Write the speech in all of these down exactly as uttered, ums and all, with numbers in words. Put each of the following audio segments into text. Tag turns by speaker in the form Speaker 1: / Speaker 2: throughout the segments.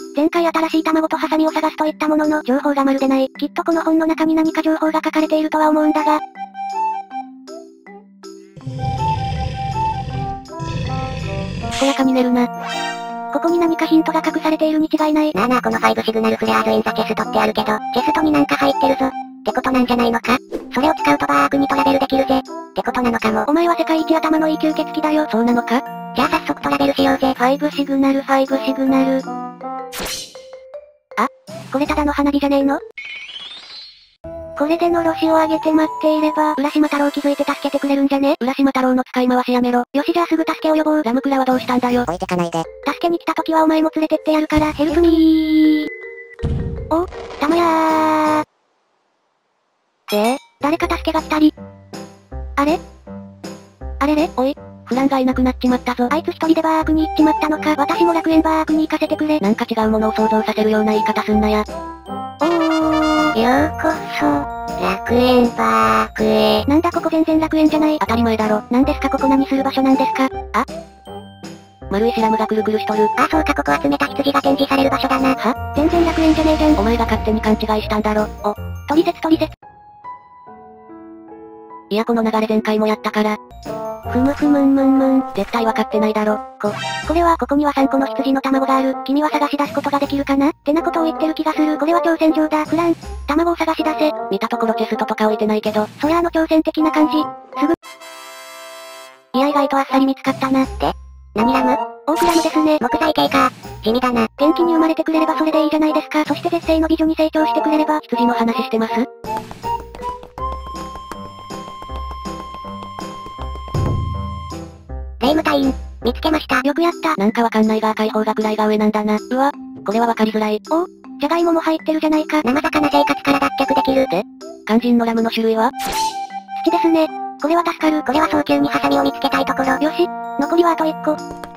Speaker 1: 前回新しい卵とハサミを探すと言ったものの、情報がまるでない。きっとこの本の中に何か情報が書かれているとは思うんだが。健やかに寝るな。ここに何かヒントが隠されているに違いない。
Speaker 2: なあなあこのファイブシグナルフレアーズインザチェストってあるけど、チェストになんか入ってるぞ。ってことなんじゃないのか？それを使うとバークにトラベルできるぜ。ってことなのかも。
Speaker 1: お前は世界一頭のいい吸血鬼だよ。そうなのか？
Speaker 2: じゃあ早速トラベルしようぜ。
Speaker 1: ファイブシグナルファイブシグナル。あ、これただの花火じゃねえの？これでのろしを上げて待っていれば、浦島太郎気づいて助けてくれるんじゃね？浦島太郎の使い回しやめろ。よしじゃあすぐ助けを呼ぼう。ラムクラはどうしたんだよ。
Speaker 2: 置いてかないで。
Speaker 1: 助けに来た時はお前も連れてってやるから、ヘルプミー。お、たまやー。で、誰か助けが来たり。あれあれれおい、フランがいなくなっちまったぞ。あいつ一人でバークに行っちまったのか。私も楽園バークに行かせてくれ。なんか違うものを想像させるような言い方すんなや。おー、
Speaker 2: ようこそ、楽園バークへ。
Speaker 1: なんだここ全然楽園じゃない。当たり前だろ。なんですかここ何する場所なんですか？あ？丸いシラムがくるくるしとる。
Speaker 2: ああそうかここ集めた羊が展示される場所だな。
Speaker 1: は？全然楽園じゃねえじゃん。お前が勝手に勘違いしたんだろ。お、トリセツトリセツ。いやこの流れ前回もやったから。ふむふむんむんむん。絶対わかってないだろ。こ、これはここにはさんこの羊の卵がある。君は探し出すことができるかな？ってなことを言ってる気がする。これは挑戦状だ。フラン、卵を探し出せ。見たところチェストとか置いてないけど、そりゃあの挑戦的な感じ。すぐ。いや意外とあっさり見つかったな。
Speaker 2: で？何ラム？
Speaker 1: オークラムですね。
Speaker 2: 木材系か。地味だな。
Speaker 1: 元気に生まれてくれればそれでいいじゃないですか。そして絶世の美女に成長してくれれば。羊の話してます？
Speaker 2: 霊夢隊員、見つけました。
Speaker 1: よくやった。なんかわかんないが赤い方が位が上なんだな。うわ、これはわかりづらい。お、じゃがいもも入ってるじゃないか。
Speaker 2: 生魚生活から脱却できる。
Speaker 1: で、肝心のラムの種類は？土ですね。これは助かる。
Speaker 2: これは早急にハサミを見つけたいところ。
Speaker 1: よし、残りはあといっこ。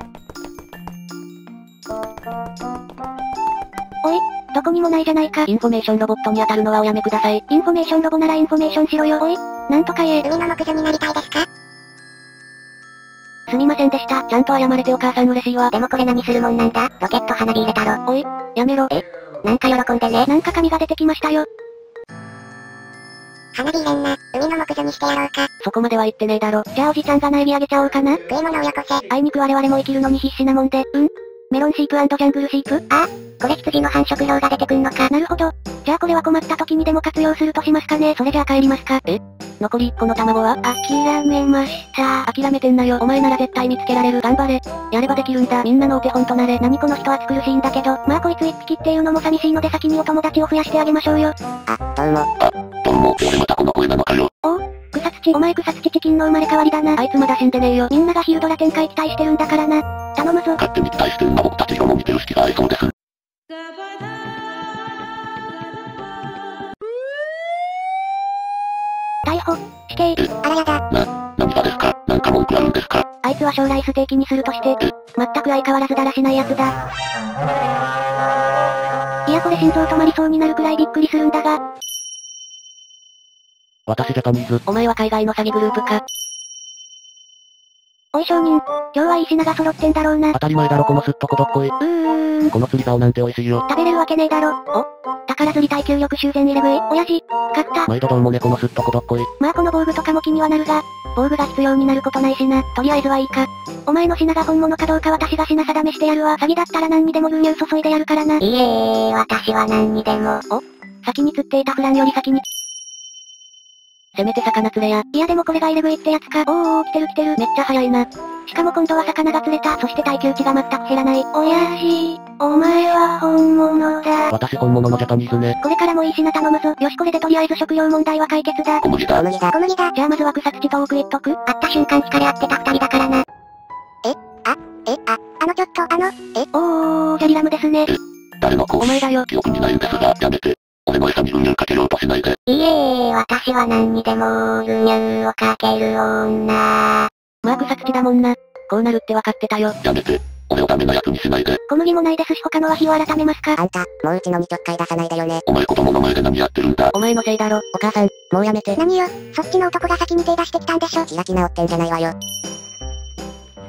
Speaker 1: おい、どこにもないじゃないか。インフォメーションロボットに当たるのはおやめください。インフォメーションロボならインフォメーションしろよ。おい、なんとか言え。
Speaker 2: 海の木魚になりたいですか？
Speaker 1: すみませんでした。ちゃんと謝れてお母さん嬉しいわ。
Speaker 2: でもこれ何するもんなんだ？ロケット花火入れたろ。
Speaker 1: おい、やめろ。
Speaker 2: え？なんか喜んでね。
Speaker 1: なんか紙が出てきましたよ。
Speaker 2: 花火入れんな。海の木魚にしてやろうか。
Speaker 1: そこまでは言ってねえだろ。じゃあおじちゃんが苗木あげちゃおうかな。
Speaker 2: 食い物をよこせ。
Speaker 1: あいにく我々も生きるのに必死なもんで。うん？メロンシープ&ジャングルシープ？
Speaker 2: ああ、これ羊の繁殖量が出てくんのか。
Speaker 1: なるほど。じゃあこれは困った時にでも活用するとしますかね。それじゃあ帰りますか。え？残りいっこの卵は？諦めました。諦めてんなよ。お前なら絶対見つけられる。頑張れ。やればできるんだ。みんなのお手本となれ。何この人暑苦しいんだけど。まあこいつ一匹っていうのも寂しいので先にお友達を増やしてあげましょうよ。
Speaker 2: あ、どうも。
Speaker 3: あ、どうも、俺またこの声なのかよ。
Speaker 1: おう、草土。お前草土チキンの生まれ変わりだな。あいつまだ死んでねえよ。みんながヒルドラ展開期待してるんだからな。頼むぞ。
Speaker 3: 勝手に期待してるな僕たち色も似てる隙がありそうです。
Speaker 1: 逮捕、死刑。
Speaker 2: あらやだ。
Speaker 3: な、何がですか？なんか文句あるんですか？
Speaker 1: あいつは将来ステーキにするとして、全く相変わらずだらしないやつだ。いやこれ心臓止まりそうになるくらいびっくりするんだが。
Speaker 3: 私ジャパニーズ。
Speaker 1: お前は海外の詐欺グループか。おい証人、今日はいい品が揃ってんだろうな。
Speaker 3: 当たり前だろこのすっとこどっこい。
Speaker 1: うーん。
Speaker 3: この釣り竿なんて美味しいよ。
Speaker 1: 食べれるわけねえだろ。お、宝釣り耐久力修繕入れ食い。親父、買った。
Speaker 3: 毎度どうもねこのすっとこどっこい。
Speaker 1: まあこの防具とかも気にはなるが、防具が必要になることないしな。とりあえずはいいか。お前の品が本物かどうか私が品定めしてやるわ。詐欺だったら何にでも牛乳注いでやるからな。
Speaker 2: いえー、私は何にでも。
Speaker 1: お、先に釣っていたフランより先に。せめて魚釣れや。いやでもこれが入れ食いってやつか。おーおー来てる来てる。めっちゃ早いな。しかも今度は魚が釣れた。そして耐久値が全く減らない。親父、お前は本物だ。
Speaker 3: 私本物のジャパニーズね。
Speaker 1: これからもいい品頼むぞ。よしこれでとりあえず食料問題は解決だ。
Speaker 3: 小麦だ。
Speaker 2: 小麦だ。小麦だ。
Speaker 1: じゃあまずは草土と多く言っとく。
Speaker 2: 会った瞬間惹かれ合ってた二人だからな。えあえあ、あのちょっと、あの、え
Speaker 1: おー、ジャリラムですね。
Speaker 3: 誰の子？
Speaker 1: お前だよ。
Speaker 3: 記憶にないんですが、やめて。俺の餌に牛乳かけようとしないで。
Speaker 2: いえー、私は何にでも牛乳をかける女。
Speaker 1: まあ草土だもんな。こうなるって分かってたよ。
Speaker 3: やめて。俺をダメなやつにしないで。
Speaker 1: 小麦もないですし他のは日を改めますか。
Speaker 2: あんた、もううちのにちょっかい出さないでよね。
Speaker 3: お前子供の前で何やってるんだ。
Speaker 1: お前のせいだろ。
Speaker 2: お母さん、もうやめて。
Speaker 1: 何よ、
Speaker 2: そっちの男が先に手出してきたんでしょ。開き直ってんじゃないわよ。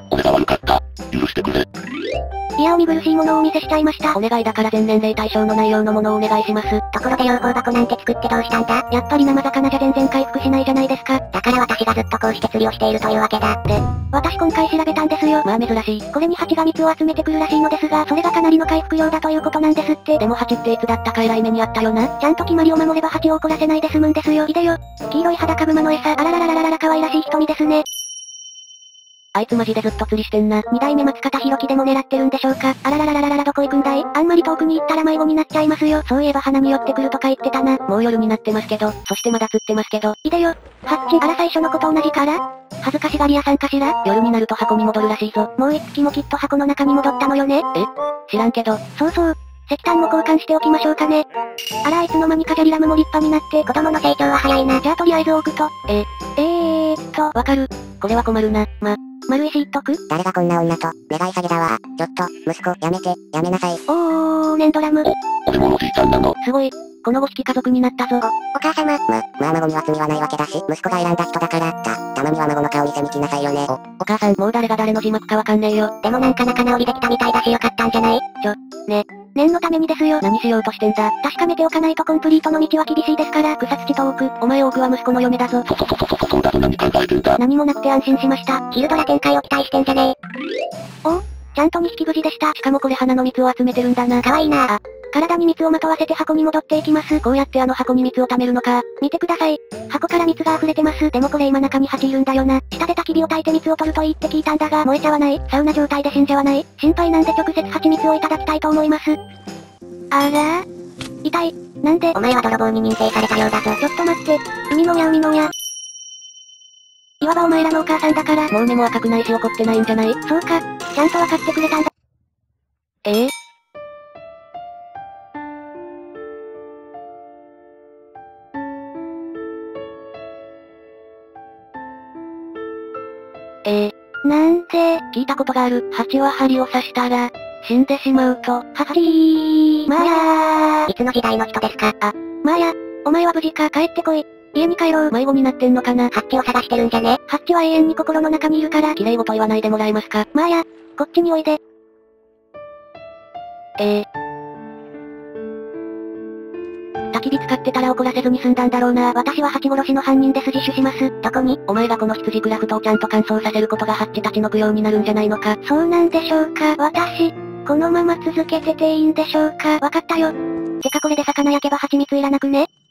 Speaker 3: 俺が悪かった。許してくれ。
Speaker 1: いやお見苦しいものをお見せしちゃいました。お願いだから全年齢対象の内容のものをお願いします。
Speaker 2: ところで養蜂箱なんて作ってどうしたんだ？
Speaker 1: やっぱり生魚じゃ全然回復しないじゃないですか。
Speaker 2: だから私がずっとこうして釣りをしているというわけだ。
Speaker 1: で、私今回調べたんですよ。まあ珍しい。これに蜂が蜜を集めてくるらしいのですが、それがかなりの回復量だということなんですって。でも蜂っていつだったか偉い目にあったよな。ちゃんと決まりを守れば蜂を怒らせないで済むんですよ。いでよ。黄色い裸熊の餌。あららららららら可愛らしい瞳ですね。あいつマジでずっと釣りしてんな。二代目松方弘樹でも狙ってるんでしょうか。あらららららららどこ行くんだい？あんまり遠くに行ったら迷子になっちゃいますよ。そういえば花見寄ってくるとか言ってたな。もう夜になってますけど、そしてまだ釣ってますけど。いでよ。ハッチ、あら最初の子と同じから恥ずかしがり屋さんかしら？夜になると箱に戻るらしいぞ。もう一匹もきっと箱の中に戻ったのよね。え？知らんけど。そうそう。石炭も交換しておきましょうかね。あらあいつの間にかジャリラムも立派になって、
Speaker 2: 子供の成長は早いな。
Speaker 1: じゃあとりあえず置くと。え、えーっと、わかる。これは困るな。ま、丸石言っとく？
Speaker 2: 誰がこんな女と、願い下げだわ。ちょっと、息子、やめて、やめなさい。
Speaker 1: おー、ネンドラム。
Speaker 3: 俺もおじいちゃんなの。
Speaker 1: すごい。このごひき家族になったぞ。
Speaker 2: お、お母様。ま、まあ孫には罪はないわけだし、息子が選んだ人だから、た、たまには孫の顔見せに来なさいよね。
Speaker 3: お、
Speaker 1: お母さんもう誰が誰の字幕かわかんねえよ。
Speaker 2: でもなんか仲直りできたみたいだしよかったんじゃない？
Speaker 1: ちょ、ね。念のためにですよ。何しようとしてんだ。確かめておかないとコンプリートの道は厳しいですから、草土と多く。お前多くは息子の嫁だぞ。
Speaker 3: そそそそそそそうだぞ何考えてんだ。
Speaker 1: 何もなくて安心しました。
Speaker 2: ヒルドラ展開を期待してんじゃねえ。
Speaker 1: おちゃんとにひき無事でした。しかもこれ花の蜜を集めてるんだな。
Speaker 2: かわいいな。
Speaker 1: あ、体に蜜をまとわせて箱に戻っていきます。こうやってあの箱に蜜を貯めるのか。見てください。箱から蜜が溢れてます。でもこれ今中に蜂いるんだよな。下で焚き火を焚いて蜜を取るといいって聞いたんだが、燃えちゃわない。サウナ状態で死んじゃわない。心配なんで直接蜂蜜をいただきたいと思います。あら痛い。なんで？
Speaker 2: お前は泥棒に認定されたようだぞ。
Speaker 1: ちょっと待って。海の親海の親。いわばお前らのお母さんだから、もう目も赤くないし怒ってないんじゃない？そうか。ちゃんと分かってくれたんだ。えええー、なんで、聞いたことがある。蜂は針を刺したら、死んでしまうと、ははりー。まあやー。
Speaker 2: いつの時代の人ですか？
Speaker 1: あ、まあや、お前は無事か？帰ってこい。家に帰ろう。迷子になってんのかな？
Speaker 2: ハッチを探してるんじゃね？
Speaker 1: ハッチは永遠に心の中にいるから、綺麗事言わないでもらえますか？まあや、こっちにおいで。えー。焚き火使ってたら怒らせずに済んだんだろうな。私は蜂殺しの犯人です。自首します。どこに？お前がこの羊クラフトをちゃんと乾燥させることがハッチたちの供養になるんじゃないのか。そうなんでしょうか。私、このまま続けてていいんでしょうか。わかったよ。てかこれで魚焼けば蜂蜜いらなくね？